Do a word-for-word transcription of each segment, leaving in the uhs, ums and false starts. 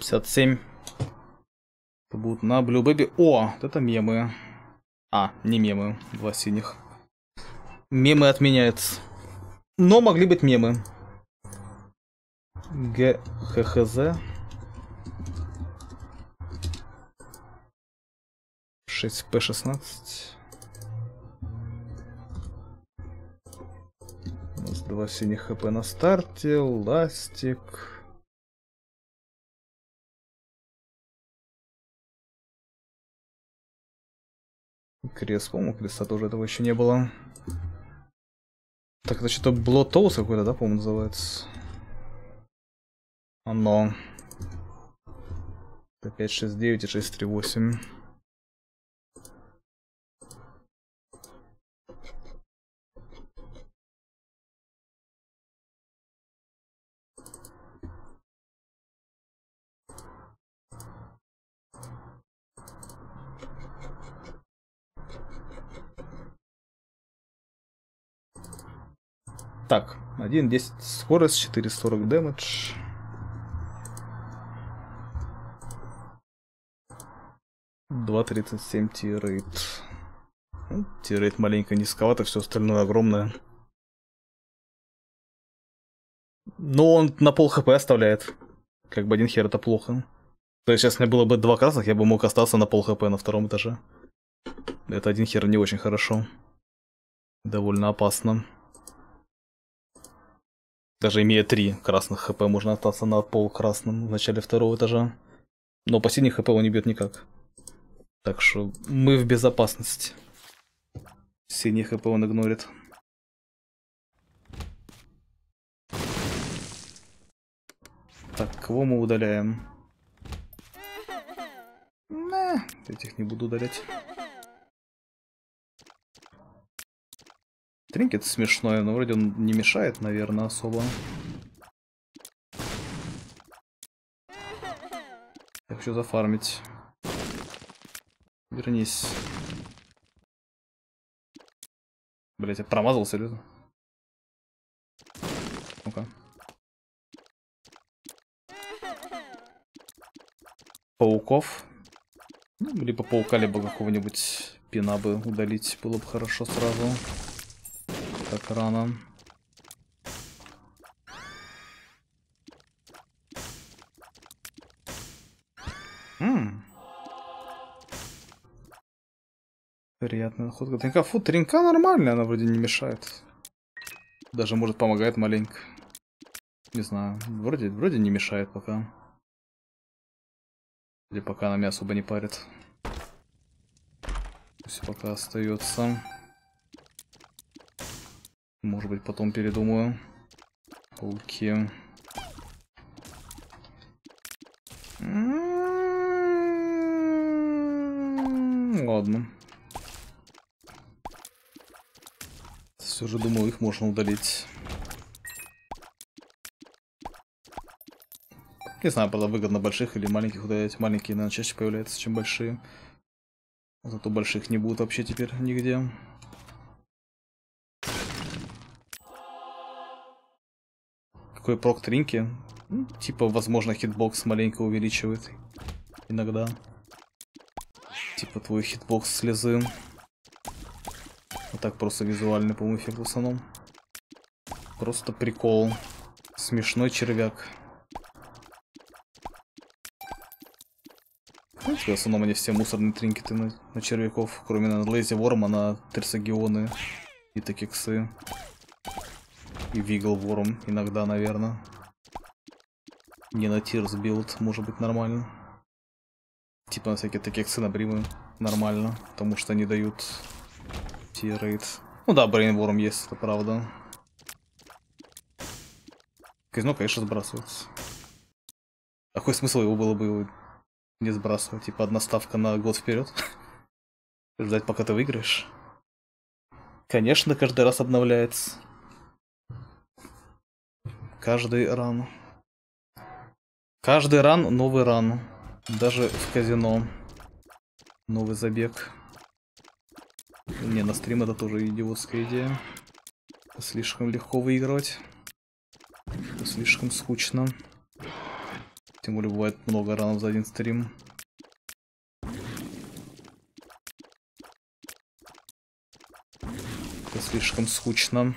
пятьдесят семь. Это будут на Blue Baby. О, вот это мемы. А, не мемы. Два синих. Мемы отменяются. Но могли быть мемы. Г Х Х З. шесть П шестнадцать. У нас два синих ХП на старте. Ластик. Крест, по-моему, креста тоже этого еще не было. Так, это что-то Блотоус какой-то, да, по-моему, называется? Оно. Это пять шесть девять и шесть три восемь. Так, один десять скорость, четыре сорок дэмэдж. два тридцать семь тирейт. Ну, тирейт маленько низковато, все остальное огромное. Но он на пол хп оставляет. Как бы один хер это плохо. То есть, если у меня было бы два красных, я бы мог остаться на пол хп на втором этаже. Это один хер не очень хорошо. Довольно опасно. Даже имея три красных хп, можно остаться на пол красным в начале второго этажа. Но по синих хп он не бьет никак. Так что мы в безопасности. Синий хп он игнорит. Так, кого мы удаляем? Не, этих не буду удалять. Тринкет смешной, но вроде он не мешает, наверное, особо. Я хочу зафармить. Вернись. Блять, я промазался или? Ну-ка. Пауков. Ну, либо паука, либо какого-нибудь пина бы удалить. Было бы хорошо сразу. Так рано. Ммм. Приятная находка. Тринка, фу, тринка нормальная, она вроде не мешает. Даже может помогает маленько. Не знаю, вроде, вроде не мешает пока. Или пока она меня особо не парит. Пусть пока остается. Может быть, потом передумаю. Окей. Ладно. Все же думаю, их можно удалить. Не знаю, было выгодно больших или маленьких удалять. Маленькие, наверное, чаще появляются, чем большие. Зато больших не будет вообще теперь нигде. Какой прок тринки? Ну, типа, возможно, хитбокс маленько увеличивает. Иногда. Типа твой хитбокс слезы. Вот так просто визуальный, по-моему, эффект в основном. Просто прикол. Смешной червяк. В принципе, в основном они все мусорные тринкеты на, на червяков. Кроме на Лейзи Ворма, на Терсагионы и Такексы. И Вигл Ворм иногда, наверное. Не на Тирс билд, может быть, нормально. Типа на всякие Такексы на Бримы нормально, потому что они дают тирейт. Ну да, Брейнворм есть, это правда. Казино, конечно, сбрасывается. А какой смысл его было бы не сбрасывать? Типа одна ставка на год вперед? Ждать, пока ты выиграешь? Конечно, каждый раз обновляется. Каждый ран. Каждый ран новый ран. Даже в казино. Новый забег. Не, на стрим это тоже идиотская идея. Слишком легко выигрывать. Слишком скучно. Тем более бывает много ранов за один стрим. Это слишком скучно.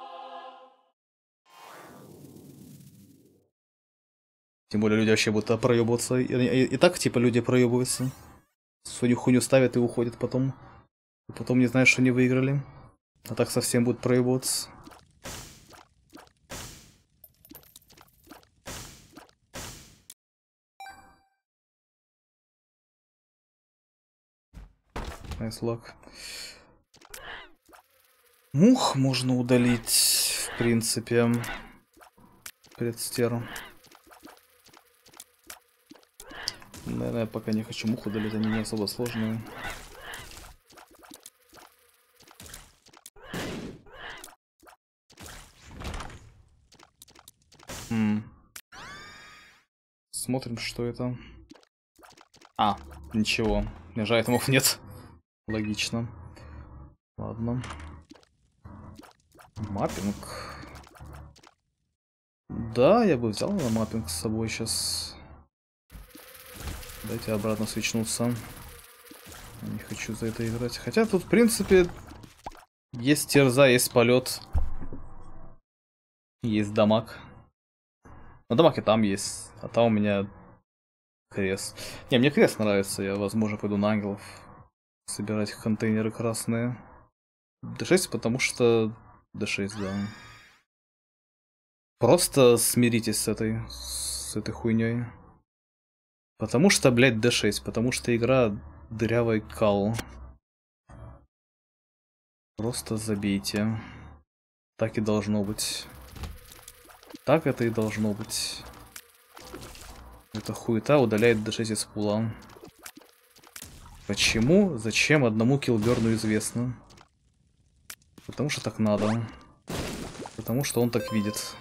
Тем более люди вообще будут проебываться. И, и, и так, типа, люди проебываются. Свою хуйню ставят и уходят потом. И потом не знают, что не выиграли. А так совсем будут проебываться. Nice luck. Мух можно удалить, в принципе. Предстер. Наверное, я пока не хочу мух удалить, они не особо сложные. М. Смотрим, что это. А, ничего. Мне же айтемов нет. Логично. Ладно. Маппинг. Да, я бы взял на маппинг с собой сейчас. Дайте обратно свечнуться. Не хочу за это играть. Хотя тут, в принципе, есть терза, есть полет. Есть дамаг. Но дамаг и там есть. А там у меня крест. Не, мне крест нравится. Я, возможно, пойду на ангелов собирать контейнеры красные. дэ шесть, потому что... дэ шесть, да. Просто смиритесь с этой... с этой хуйней. Потому что, блядь, дэ шесть. Потому что игра дырявый кал. Просто забейте. Так и должно быть. Так это и должно быть. Эта хуета удаляет дэ шесть из пула. Почему? Зачем? Одному киллберну известно. Потому что так надо. Потому что он так видит.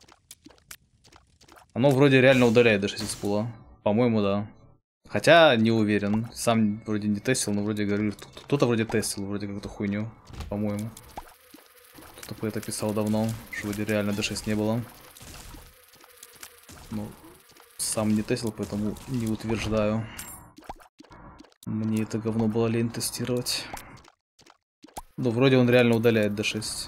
Оно вроде реально удаляет дэ шесть из пула. По-моему, да. Хотя не уверен. Сам вроде не тестил, но вроде говорил. Кто-то вроде тестил, вроде как-то хуйню. По-моему. Кто-то по это писал давно, что вроде реально дэ шесть не было. Ну, сам не тестил, поэтому не утверждаю. Мне это говно было лень тестировать. Ну, вроде он реально удаляет дэ шесть.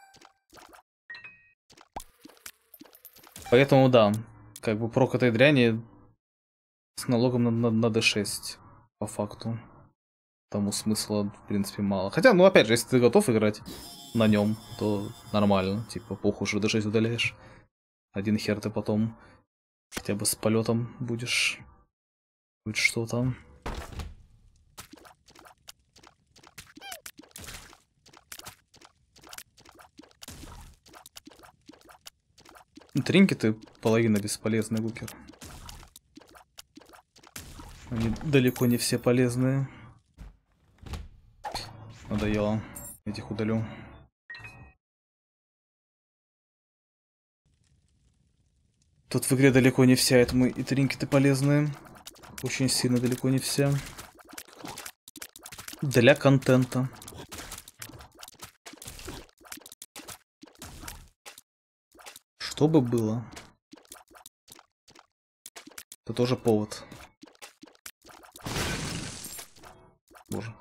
Поэтому да, как бы прок этой дряни с налогом на, на, на дэ шесть, по факту. Тому смысла, в принципе, мало. Хотя, ну, опять же, если ты готов играть на нем, то нормально. Типа, похуй, что дэ шесть удаляешь. Один хер ты потом хотя бы с полетом будешь. Хоть что там. Тринкеты половина бесполезный гукер. Они далеко не все полезные. Надоело. Этих удалю. Тут в игре далеко не вся, этому и тринкеты полезные. Очень сильно далеко не все. Для контента. Что бы было? Это тоже повод. Боже.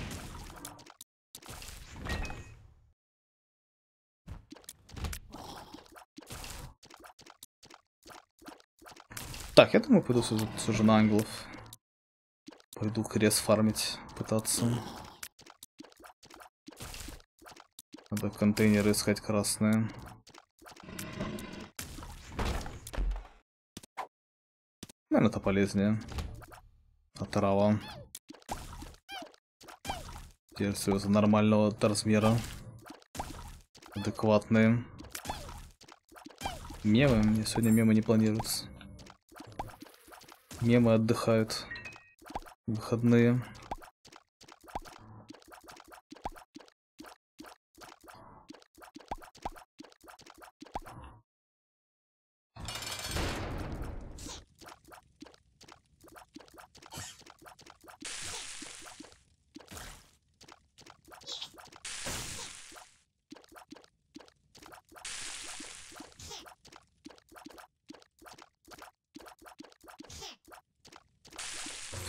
Так, я думаю, пойду все же на ангелов. Пойду крест фармить, пытаться. Надо контейнеры искать красные. Наверное, это полезнее. Отрава. Теперь все из нормального размера. Адекватные. Мемы. Мне сегодня мемы не планируются. Мемы отдыхают. Выходные.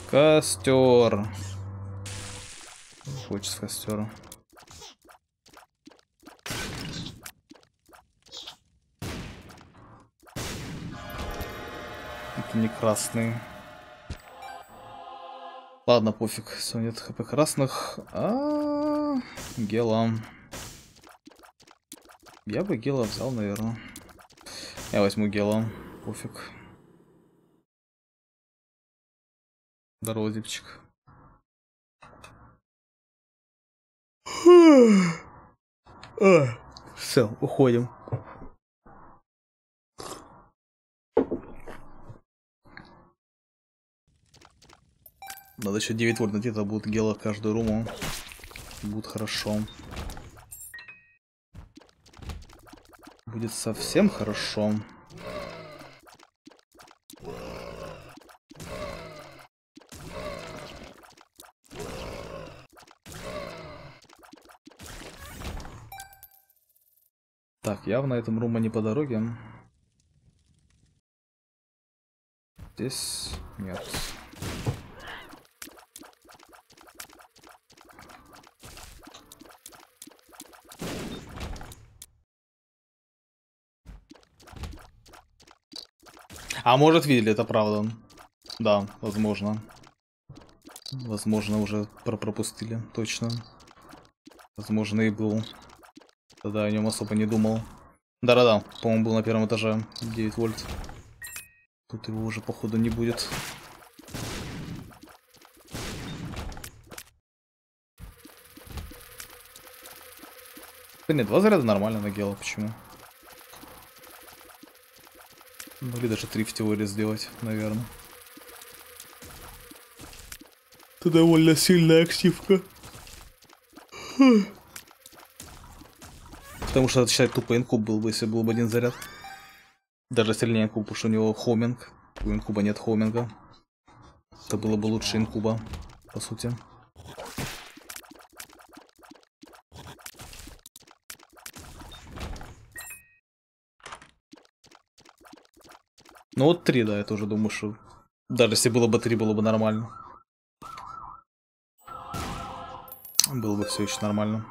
Костер. Хочется костера. Это не красный. Ладно, пофиг. Все, нет хп красных. А -а -а, гела. Я бы гела взял, наверное. Я возьму гела. Пофиг. Здорово, дипчик. Все, уходим. Надо еще девять вольт найти, это будет гела каждую руму. Будет хорошо. Будет совсем хорошо. Так, явно этому рума не по дороге. Здесь нет. А может, видели, это правда. Да, возможно. Возможно, уже пропустили, точно. Возможно, и был. Тогда о нем особо не думал. Да-да-да, по-моему, был на первом этаже. девять вольт. Тут его уже, походу, не будет. Да нет, два заряда нормально на гела, почему? Могли даже три в теории сделать, наверное. Это довольно сильная активка. Потому что это, считай, тупо инкуб был бы, если был бы один заряд. Даже сильнее инкуб, потому что у него хоуминг. У инкуба нет хоуминга. Это было бы лучше инкуба, по сути. Ну вот три, да, я тоже думаю, что даже если было бы три, было бы нормально. Было бы все еще нормально.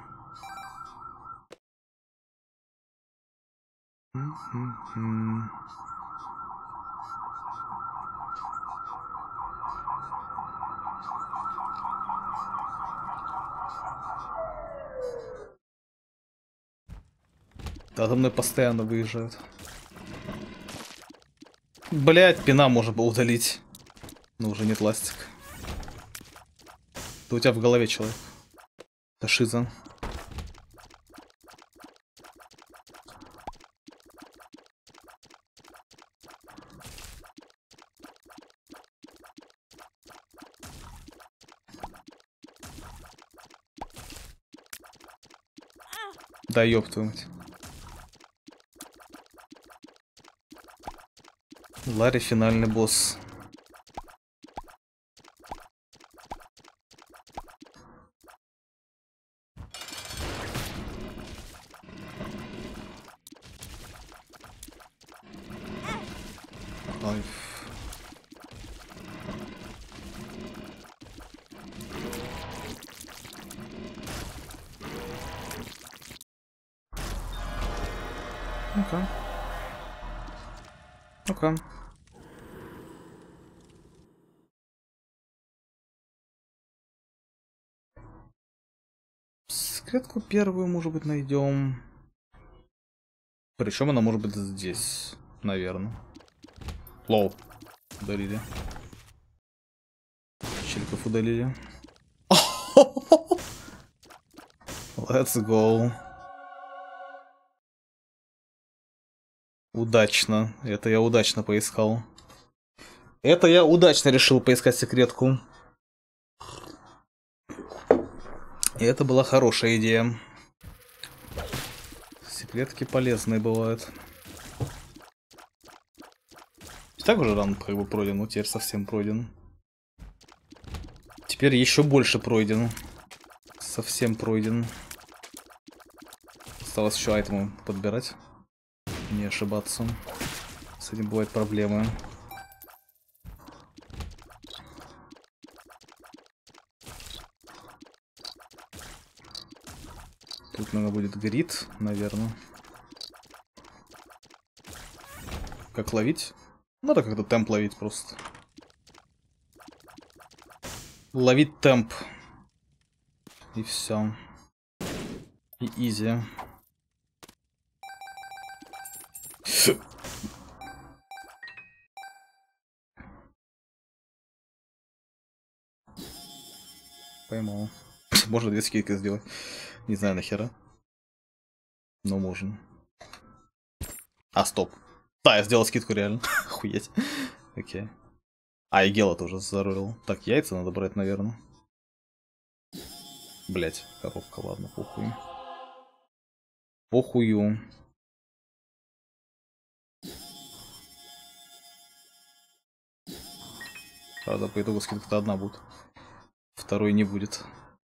Да, за мной постоянно выезжают. Блять, пина можно было удалить. Но уже нет ластик. Да у тебя в голове человек. Это шиза. Да ёб твою мать. Ларри финальный босс. Ой. Ну-ка. Ну-ка. Секретку первую, может быть, найдем. Причем она может быть здесь, наверное. Лоу. Удалили. Челиков удалили. Let's go. Удачно. Это я удачно поискал. Это я удачно решил поискать секретку. И это была хорошая идея. Секретки полезные бывают. И так уже ран как бы пройден, но теперь совсем пройден. Теперь еще больше пройден. Совсем пройден. Осталось еще айтему подбирать. Не ошибаться. С этим бывают проблемы. Тут, наверное, будет грид, наверное. Как ловить? Надо как-то темп ловить просто. Ловить темп. И все. И изи. Поймал. Можно две скидки сделать. Не знаю нахера. Но можно. А, стоп. Да, я сделал скидку реально. Охуеть. Окей. А, и Гела тоже заролил. Так, яйца надо брать, наверное. Блять, коробка, ладно, похуй. Похую. Правда, по итогу скидка-то одна будет. Второй не будет.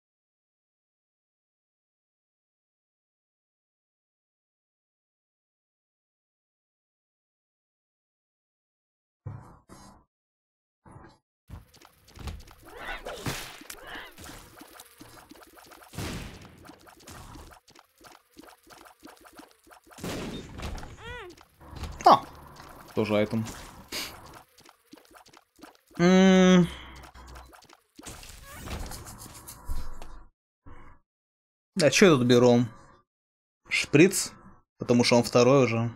А! Тоже айтем. М-м- А что я тут беру? Шприц, потому что он второй уже.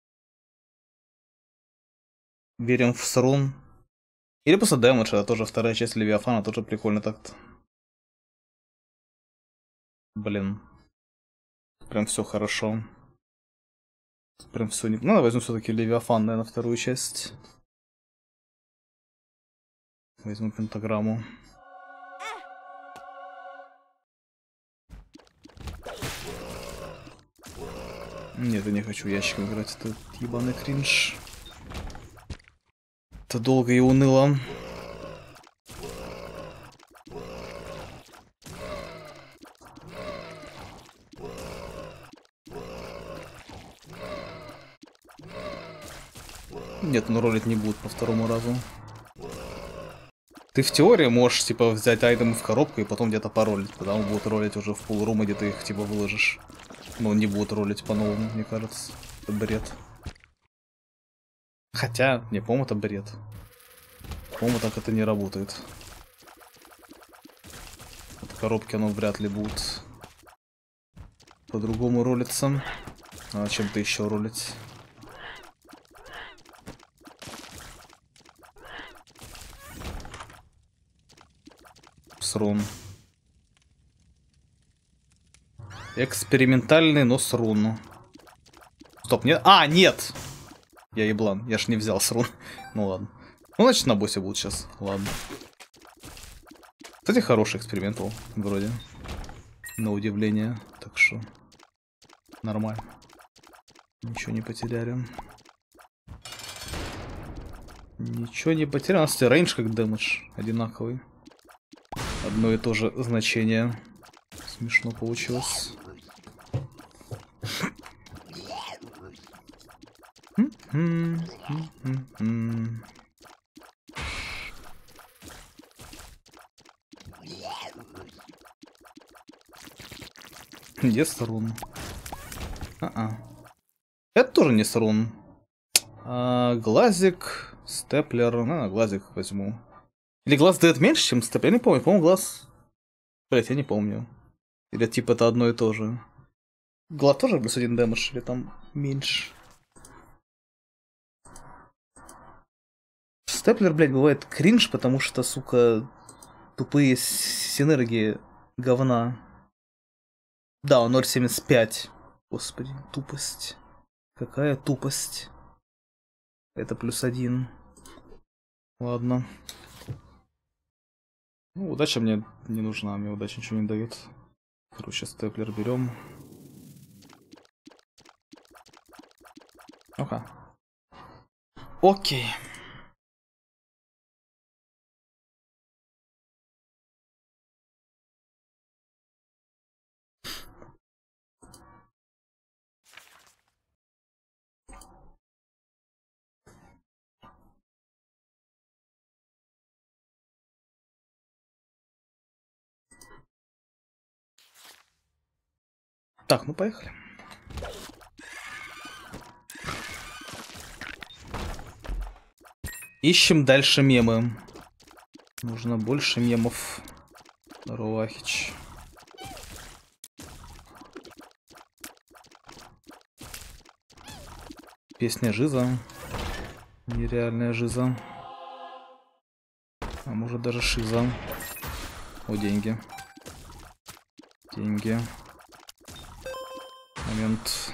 Верим в срун. Или просто дэмэдж, это тоже вторая часть Левиафана, тоже прикольно так-то. Блин. Прям все хорошо. Прям все не... Ну, возьму все-таки Левиафан, наверное, вторую часть. Возьму пентаграмму. Нет, я не хочу ящиком играть, это ебаный кринж. Это долго и уныло. Нет, ну ролить не будут по второму разу. Ты в теории можешь, типа, взять айтемы в коробку и потом где-то паролить. Тогда он будет ролить уже в пулрума, где ты их, типа, выложишь. Но он не будет ролить по-новому, мне кажется. Это бред. Хотя, не, по-моему, это бред. По-моему, так это не работает. От коробки оно вряд ли будет по-другому ролиться. А чем-то еще ролить. Срун. Экспериментальный, но срун. Стоп, нет? А, нет! Я еблан, я ж не взял срун. Ну ладно. Ну, значит, на боссе будет сейчас. Ладно. Кстати, хороший эксперимент был, вроде. На удивление. Так что нормально. Ничего не потеряли. Ничего не потерял. У нас рейндж как дэмэдж одинаковый. Одно и то же значение. Смешно получилось. Где срун? А-а. Это тоже не срун. А, глазик, степлер. На, глазик возьму. Или глаз дает меньше, чем степлер? Я не помню. По-моему, глаз... Блять, я не помню. Или типа это одно и то же. Глаз тоже плюс один дэмэдж, или там меньше? Степлер, блядь, бывает кринж, потому что, сука, тупые синергии говна. Да, он ноль семьдесят пять. Господи, тупость. Какая тупость. Это плюс один. Ладно. Ну, удача мне не нужна, мне удача ничего не дает. Короче, степлер берем. Ну-ка. Окей. Так, ну поехали. Ищем дальше мемы. Нужно больше мемов. Здорово, Ахич. Песня Жиза. Нереальная Жиза. А может даже Шиза. О, деньги. Деньги. Момент.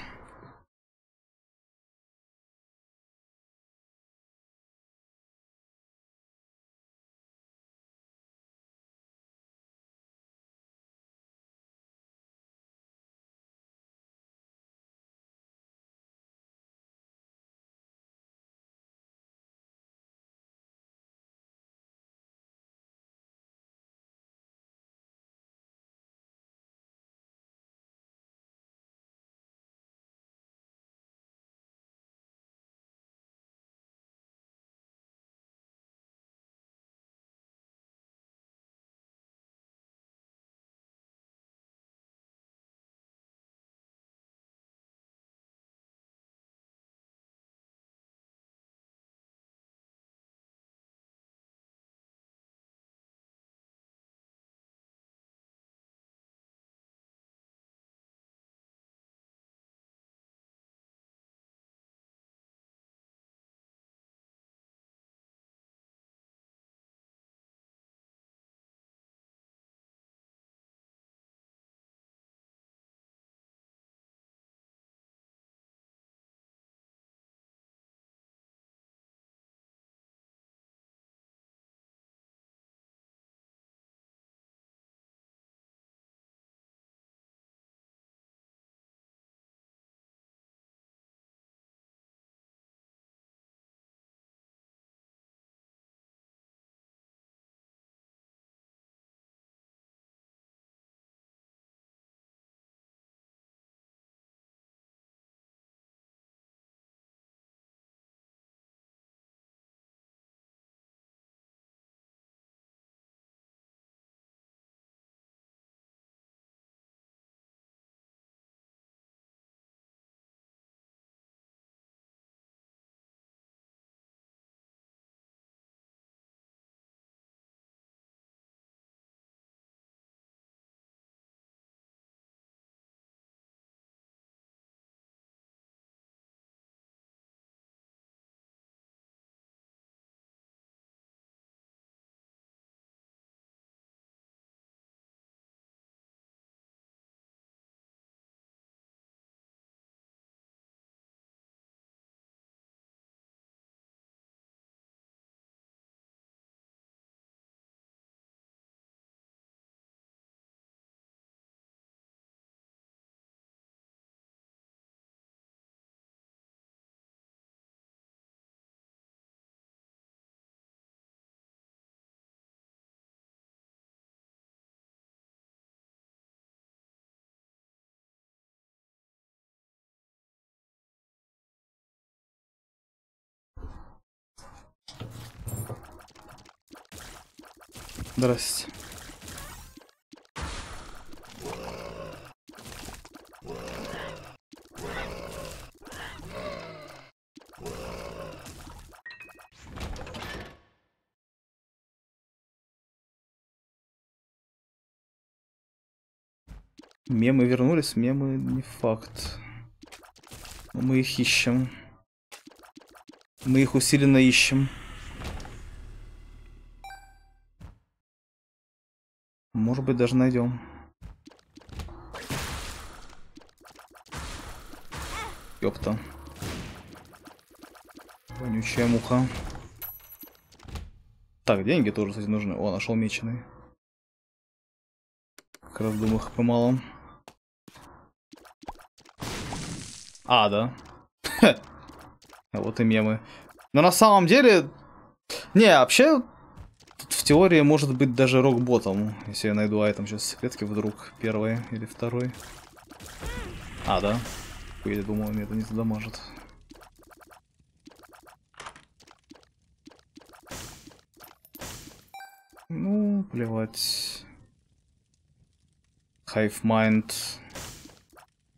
Здрасте. Мемы вернулись, мемы не факт. Но мы их ищем. Мы их усиленно ищем. Может быть, даже найдем. Ёпта. Вонючая муха. Так, деньги тоже, кстати, нужны. О, нашел меченый. Как раз думаю, хп мало. А, да. А вот и мемы. Но на самом деле... Не, вообще... Тут в теории может быть даже рок-ботом. Если я найду айтем сейчас в секретке вдруг. Первый или второй. А, да. Я думал, мне это не задамажит. Ну, плевать. Hive Mind.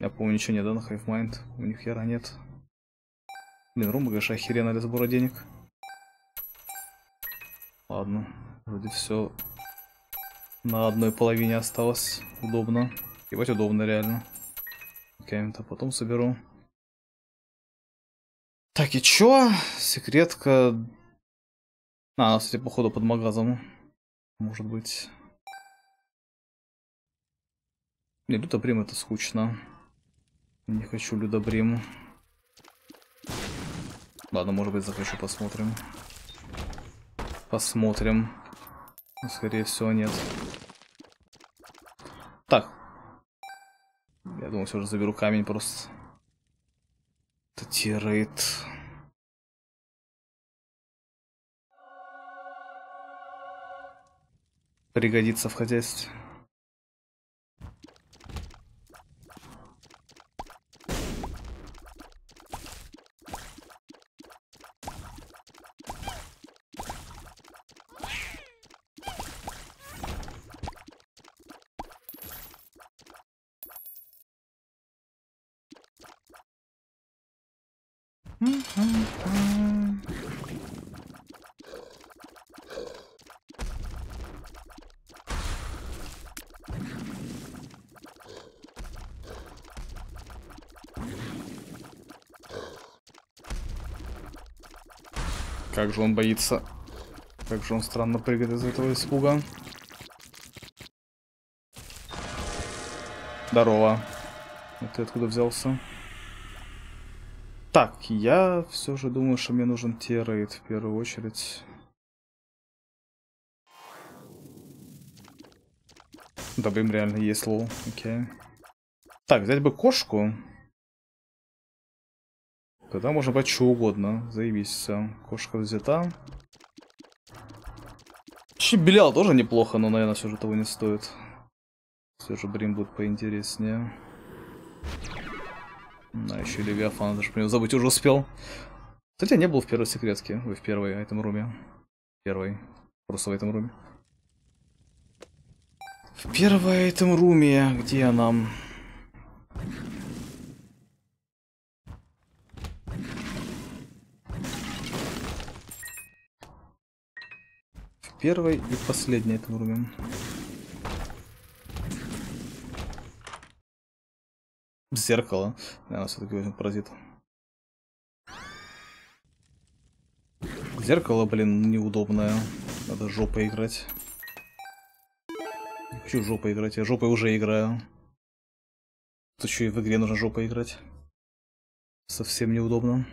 Я помню, ничего нет, да, на Hive Mind? У них хера нет. Блин, Рума, конечно, охеренно для сбора денег. Ладно, вроде все на одной половине осталось. Удобно. Ебать удобно, реально. Окей, то потом соберу. Так, и чё? Секретка... А, кстати, походу под магазом. Может быть. Не, Людобрим это скучно. Не хочу Людобрим. Ладно, может быть, захочу, посмотрим. Посмотрим. Но, скорее всего, нет. Так. Я думаю, все же заберу камень просто. Это тирейд. Пригодится в хозяйстве. Как же он боится. Как же он странно прыгает из этого испуга. Здорово. А ты откуда взялся? Так, я все же думаю, что мне нужен тирейд в первую очередь. Да, блин, реально есть лоу. Окей. Так, взять бы кошку. Тогда можно брать что угодно. Заебись, все. Кошка взята. Щебелял тоже неплохо, но, наверное, все же того не стоит. Все же Брим будет поинтереснее. А, еще и Левиафан, даже про него забыть уже успел. Кстати, я не был в первой секретке. Ой, в первой этом руме. Первой. Просто в этом руме. В первой этом руме. Где она? В первой и последней этом руме. Зеркало. Наверное, все-таки возьмем паразит. Зеркало, блин, неудобное. Надо жопой играть. Не хочу жопой играть. Я жопой уже играю. Тут еще и в игре нужно жопой играть. Совсем неудобно.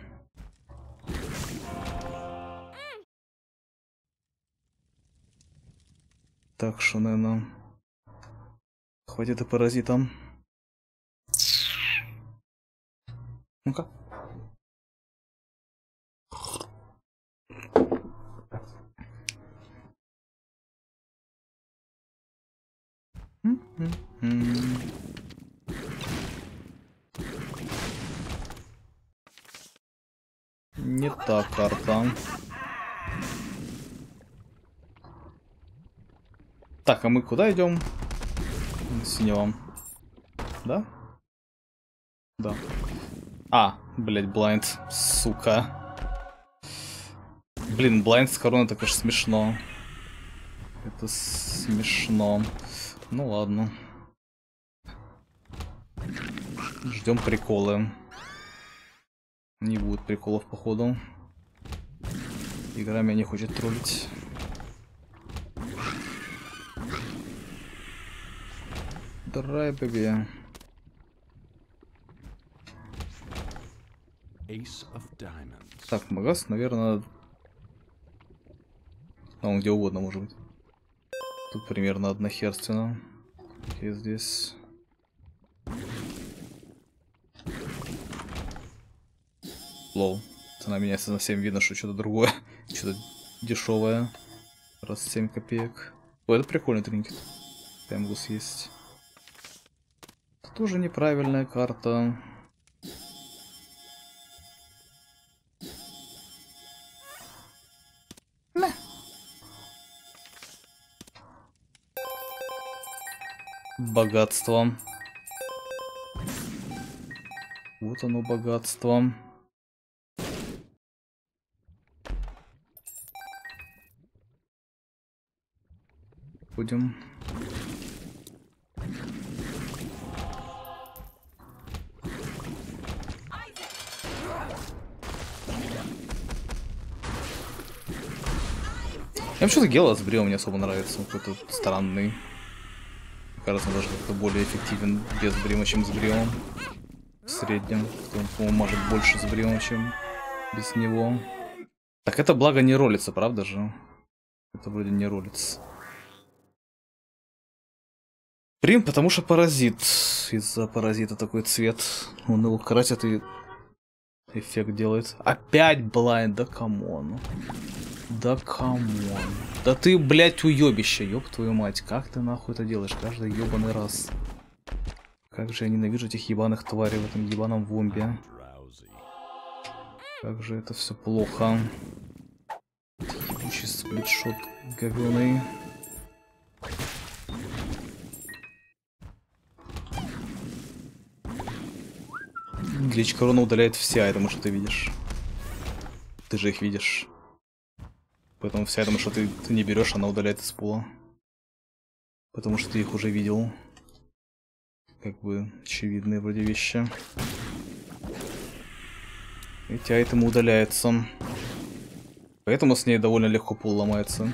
Так что, наверное, хватит и паразитам. Ну-ка. Не та карта. Так, а мы куда идем? Синего. Да? Да. А, блять, блайнд, сука. Блин, блайнд с короной, это, конечно, смешно. Это смешно. Ну ладно. Ждем приколы. Не будет приколов, походу. Игра меня не хочет троллить. Драй, бэби. Так, магаз, наверное... А он где угодно может быть. Тут примерно однохерственно. И здесь... Лоу. Цена меняется на семь, видно, что что-то другое. Что-то дешевое. Раз семь копеек. Ой, это прикольный тринкет. Я могу съесть. Это тоже неправильная карта. Богатство. Вот оно богатство. Будем. Мне почему-то Гела с Бриом не особо нравится. Какой-то странный. Мне кажется, он даже как-то более эффективен без Брима, чем с Бриом. В среднем. Он, по-моему, может больше с Бриом, чем без него. Так это благо не ролится, правда же? Это вроде не ролится. Брим, потому что паразит. Из-за паразита такой цвет. Он его красит и эффект делает. Опять блайнд, да камон. Да камон. Да ты, блядь, уёбище, ёб твою мать. Как ты нахуй это делаешь каждый ёбаный раз? Как же я ненавижу этих ебаных тварей в этом ебаном вомбе. Как же это все плохо. Ебучий сплитшот говёный. Глич корона удаляет все айтемы, что ты видишь. Ты же их видишь. Поэтому все айтемы, что ты, ты не берешь, она удаляет из пула. Потому что ты их уже видел. Как бы очевидные вроде вещи. Эти айтемы удаляются. Поэтому с ней довольно легко пул ломается.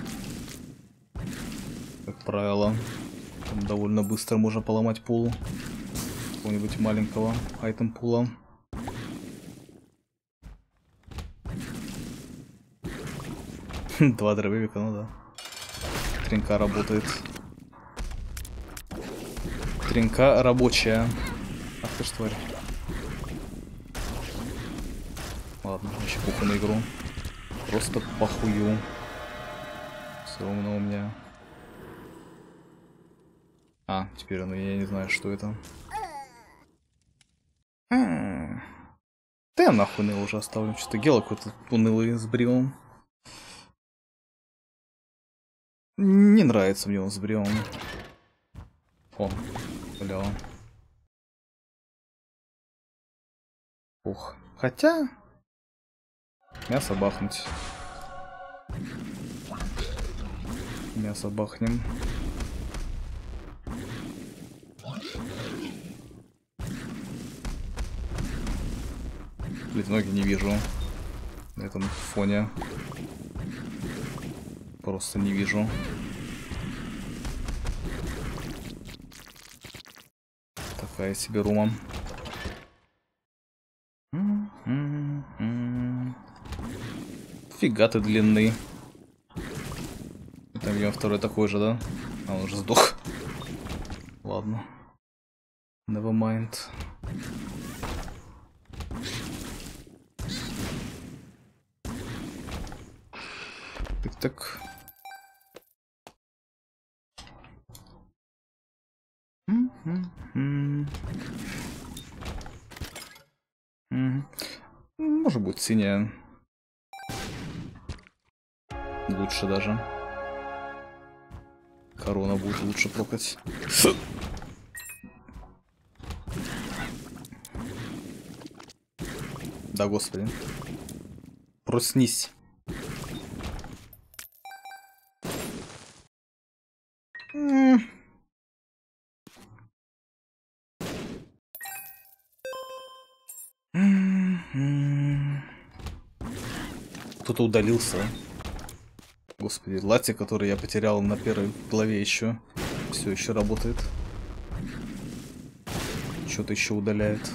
Как правило. Там довольно быстро можно поломать пул. Какого-нибудь маленького айтем пула. Два дробовика, ну да. Тринка работает. Тринка рабочая. Ах ты ж тварь. Ладно, вообще похуй на игру. Просто похую. Все равно у меня... А, теперь ну, я не знаю, что это. Да я нахуй Нел уже оставлю. Что-то Гела какой-то унылый с Бриом. Не нравится мне он с Бриом. О, бля. Ух. Хотя... Мясо бахнуть. Мясо бахнем. Блин, ноги не вижу. На этом фоне. Просто не вижу. Такая себе рума. Фига ты длинный. Там видимо второй такой же, да? А он уже сдох. Ладно. Never mind. Так. Может быть синяя. Лучше даже. Корона будет лучше прокать. Да господи. Проснись. Кто-то удалился. Господи, латте, который я потерял на первой главе еще, все еще работает. Что-то еще удаляет.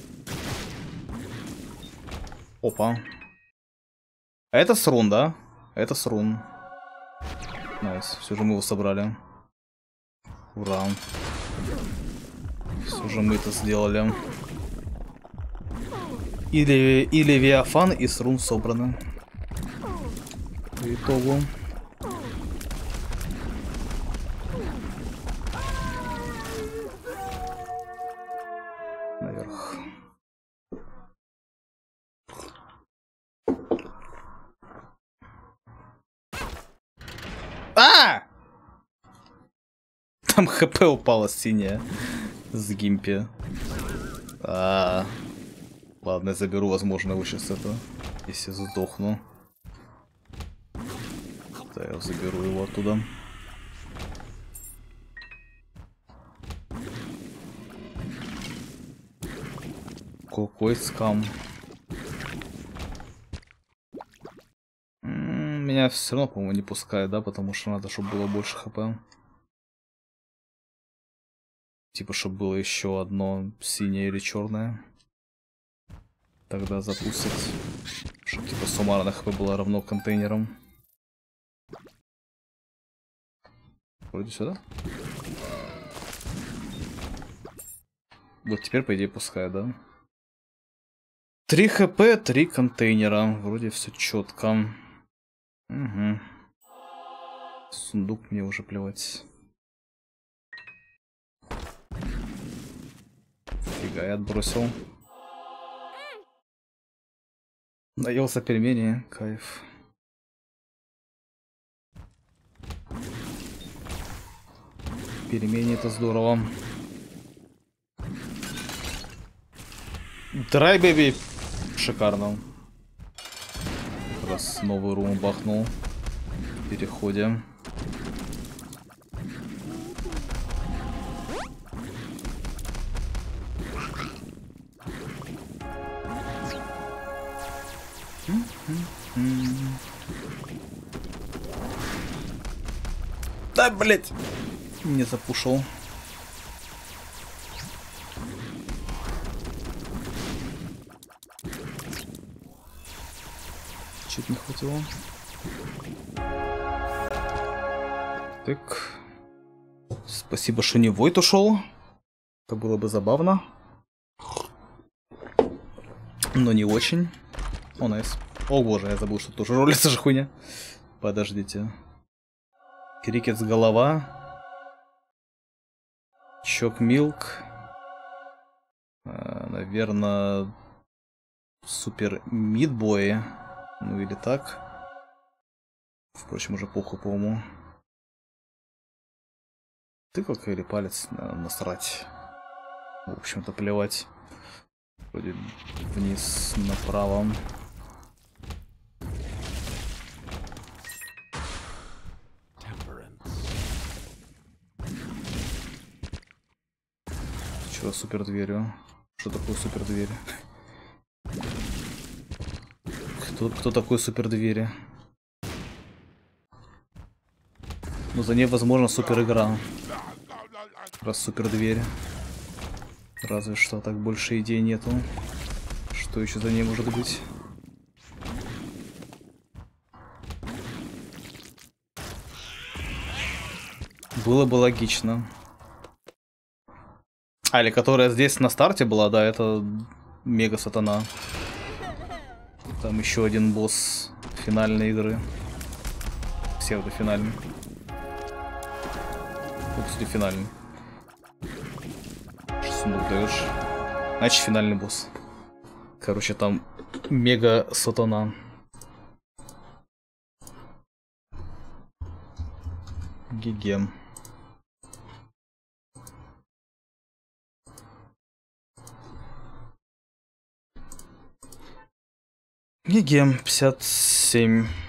Опа. А это срун, да? Это срун. Найс. Все же мы его собрали. Ура. Все же мы это сделали. И, и Левиафан, и срун собраны. По итогу. Наверх. А! Там хп упало синее с гимпи. А, Ладно, я заберу, возможно, его сейчас это, если сдохну. Да, я заберу его оттуда. Какой скам. М-м, меня все равно, по-моему, не пускает, да, потому что надо, чтобы было больше хп. Типа, чтобы было еще одно синее или черное. Тогда запустить. Чтобы типа суммарно хп было равно контейнерам. Вроде сюда. Вот теперь, по идее, пускай, да? три хп, три контейнера. Вроде все четко. Угу. Сундук мне уже плевать. Фига, я отбросил. Наелся пельмени, кайф. Пельмени это здорово. Драй, бэби. Шикарно. Раз новый рум бахнул. В переходе. Да, блять, не запушил. Чуть не хватило. Так. Спасибо, что не Войт ушел. Это было бы забавно. Но не очень. О, найс. О боже, я забыл, что тоже ролится же хуйня. Подождите. Крикет с голова. Чок Милк. А, наверное, Супер Мидбой. Ну или так. Впрочем, уже похуй, по-моему. Тыкалка или палец? Насрать. В общем-то, плевать. Вроде вниз, направо. Что супер дверью? Что такое супер двери? Кто, кто такой супер двери? Ну за ней возможно супер игра. Раз супер двери. Разве что так больше идей нету. Что еще за ней может быть? Было бы логично. А, или которая здесь на старте была, да, это мега сатана. Там еще один босс финальной игры. Псевдофинальный. Вот, кстати, финальный. Что сундук даешь? Значит, финальный босс. Короче, там мега сатана. Гиге. Гиге пятьдесят семь.